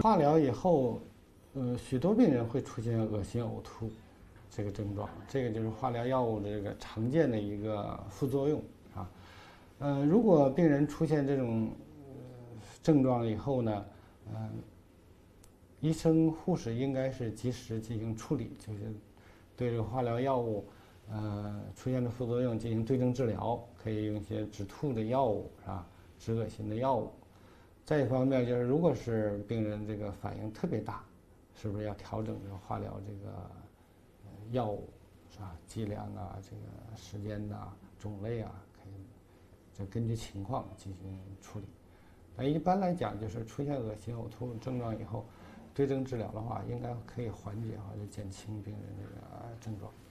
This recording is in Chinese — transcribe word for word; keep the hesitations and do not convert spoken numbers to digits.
化疗以后，呃，许多病人会出现恶心呕吐这个症状，这个就是化疗药物的这个常见的一个副作用啊。呃，如果病人出现这种、呃、症状以后呢，呃，医生护士应该是及时进行处理，就是对这个化疗药物呃出现的副作用进行对症治疗，可以用一些止吐的药物是吧，止恶心的药物。再一方面就是，如果是病人这个反应特别大，是不是要调整这个化疗这个药物是吧？剂量啊，这个时间呐、种类啊，可以就根据情况进行处理。那一般来讲，就是出现恶心呕吐症状以后，对症治疗的话，应该可以缓解或者减轻病人这个症状。